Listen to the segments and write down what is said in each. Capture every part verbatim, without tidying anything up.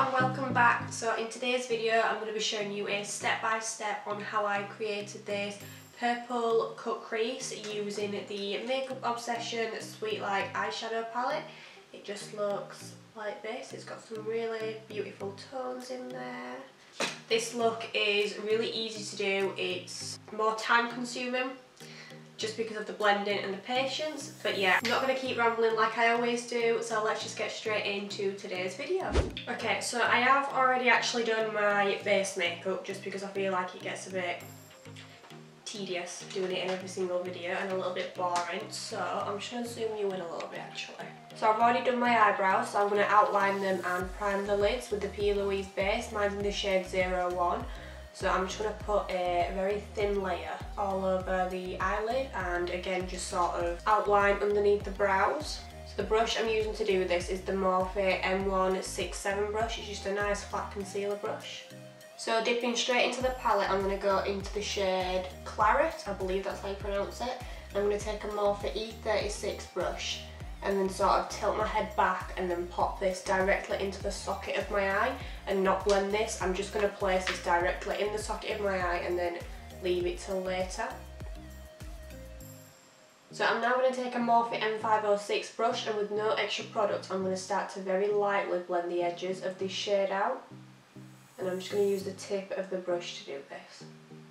and welcome back. So in today's video I'm going to be showing you a step-by-step on how I created this purple cut crease using the Makeup Obsession Sweet Like eyeshadow palette. It just looks like this. It's got some really beautiful tones in there. This look is really easy to do. It's more time consuming just because of the blending and the patience, but yeah, I'm not going to keep rambling like I always do, so let's just get straight into today's video. Okay, so I have already actually done my base makeup just because I feel like it gets a bit tedious doing it in every single video and a little bit boring, so I'm just going to zoom you in a little bit actually. So I've already done my eyebrows, so I'm going to outline them and prime the lids with the P. Louise base. Mine's in the shade zero one. So I'm just going to put a very thin layer all over the eyelid and again just sort of outline underneath the brows. So the brush I'm using to do this is the Morphe M one sixty-seven brush. It's just a nice flat concealer brush. So dipping straight into the palette, I'm going to go into the shade Claret, I believe that's how you pronounce it. I'm going to take a Morphe E thirty-six brush and then sort of tilt my head back and then pop this directly into the socket of my eye and not blend this. I'm just going to place this directly in the socket of my eye and then leave it till later. So I'm now going to take a Morphe M five oh six brush and with no extra product I'm going to start to very lightly blend the edges of this shade out. And I'm just going to use the tip of the brush to do this.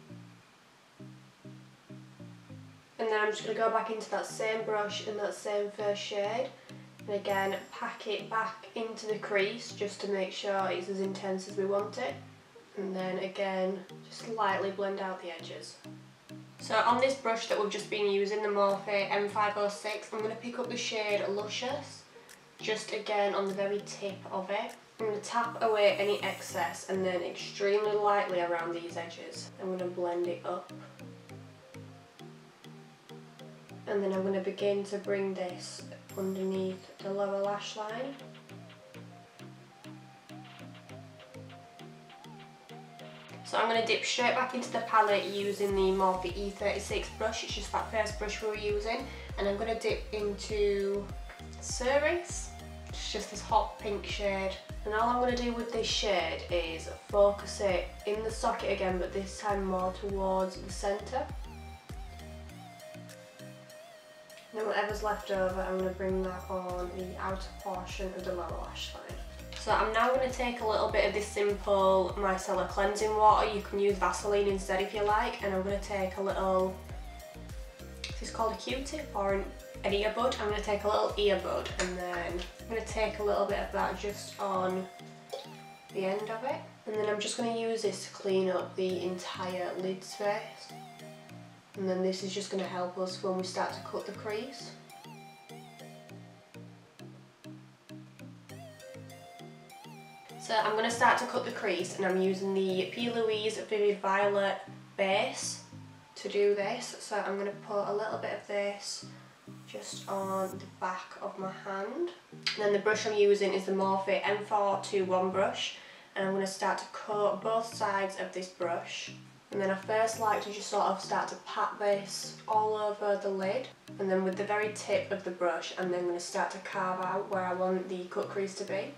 And then I'm just going to go back into that same brush in that same first shade and again pack it back into the crease just to make sure it's as intense as we want it, and then again just lightly blend out the edges. So on this brush that we've just been using, the Morphe M five oh six, I'm going to pick up the shade Luscious just again on the very tip of it. I'm going to tap away any excess and then extremely lightly around these edges I'm going to blend it up. And then I'm going to begin to bring this underneath the lower lash line. So I'm going to dip straight back into the palette using the Morphe E thirty-six brush. It's just that first brush we were using. And I'm going to dip into Cerise. It's just this hot pink shade. And all I'm going to do with this shade is focus it in the socket again, but this time more towards the centre. Then whatever's left over, I'm going to bring that on the outer portion of the lower lash line. So I'm now going to take a little bit of this simple micellar cleansing water. You can use Vaseline instead if you like. And I'm going to take a little, this is called a Q-tip or an, an earbud. I'm going to take a little earbud and then I'm going to take a little bit of that just on the end of it. And then I'm just going to use this to clean up the entire lid space. And then this is just going to help us when we start to cut the crease. So I'm going to start to cut the crease and I'm using the P. Louise Vivid Violet base to do this. So I'm going to put a little bit of this just on the back of my hand. And then the brush I'm using is the Morphe M four twenty-one brush. And I'm going to start to coat both sides of this brush. And then I first like to just sort of start to pat this all over the lid, and then with the very tip of the brush I'm then going to start to carve out where I want the cut crease to be.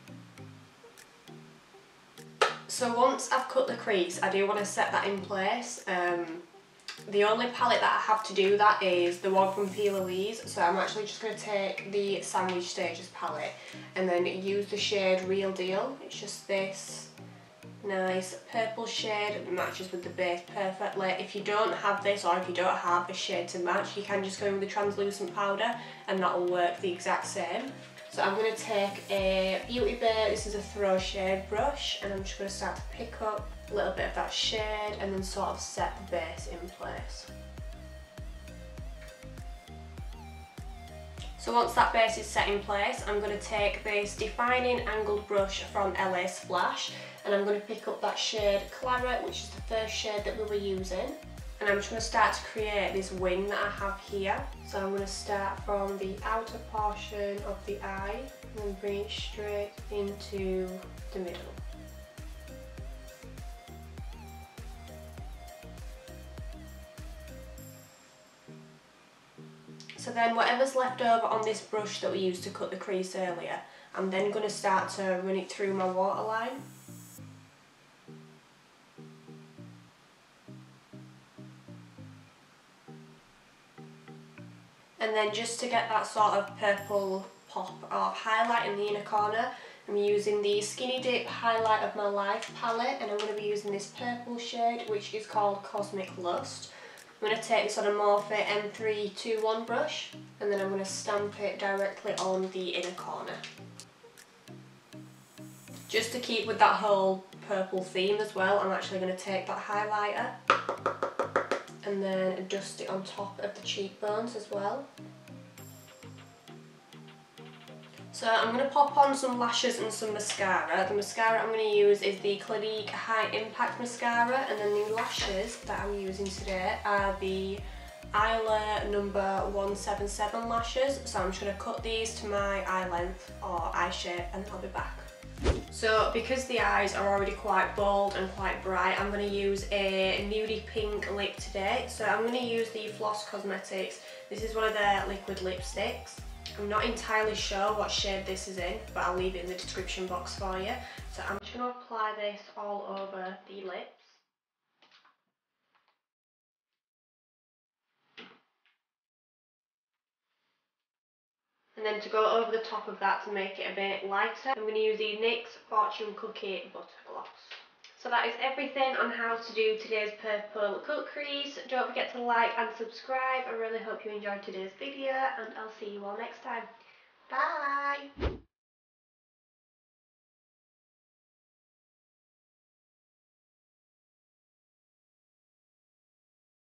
So once I've cut the crease I do want to set that in place. Um, the only palette that I have to do that is the one from P. Louise, so I'm actually just going to take the Sandwich Stages palette and then use the shade Real Deal. It's just this nice purple shade that matches with the base perfectly. If you don't have this or if you don't have a shade to match, you can just go with the translucent powder and that will work the exact same. So I'm going to take a Beauty Bay, this is a Throw Shade brush, and I'm just going to start to pick up a little bit of that shade and then sort of set the base in place. So once that base is set in place, I'm going to take this defining angled brush from L A Splash and I'm going to pick up that shade Claret, which is the first shade that we were using. And I'm just going to start to create this wing that I have here. So I'm going to start from the outer portion of the eye and then bring it straight into the middle. So then whatever's left over on this brush that we used to cut the crease earlier, I'm then going to start to run it through my waterline. And then just to get that sort of purple pop of highlight in the inner corner, I'm using the Skinny Dip Highlight of My Life palette, and I'm going to be using this purple shade which is called Cosmic Lust. I'm going to take this on a Morphe M three twenty-one brush, and then I'm going to stamp it directly on the inner corner. Just to keep with that whole purple theme as well, I'm actually going to take that highlighter and then dust it on top of the cheekbones as well. So I'm going to pop on some lashes and some mascara. The mascara I'm going to use is the Clinique High Impact Mascara, and then the lashes that I'm using today are the Isla number one seven seven lashes. So I'm just going to cut these to my eye length or eye shape, and I'll be back. So because the eyes are already quite bold and quite bright, I'm going to use a nudie pink lip today. So I'm going to use the Floss Cosmetics. This is one of their liquid lipsticks. I'm not entirely sure what shade this is in, but I'll leave it in the description box for you. So I'm just going to apply this all over the lips. And then to go over the top of that to make it a bit lighter, I'm going to use the NYX Fortune Cookie Butter Gloss. So that is everything on how to do today's purple cut crease. Don't forget to like and subscribe. I really hope you enjoyed today's video, and I'll see you all next time. Bye!